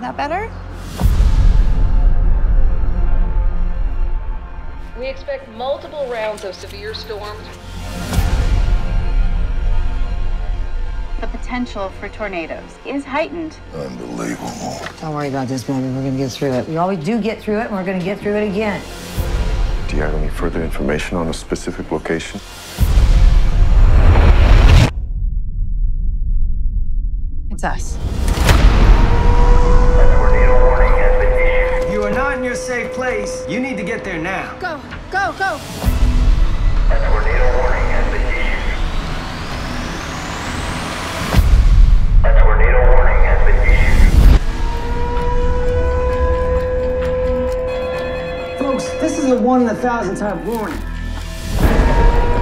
that better? We expect multiple rounds of severe storms. The potential for tornadoes is heightened. Unbelievable. Don't worry about this, baby. We're gonna get through it. We always do get through it, and we're gonna get through it again. Do you have any further information on a specific location? It's us. You are not in your safe place. You need to get there now. Go, go, go. A tornado warning has been issued. A tornado warning has been issued. Folks, this is a 1 in 1,000 type warning.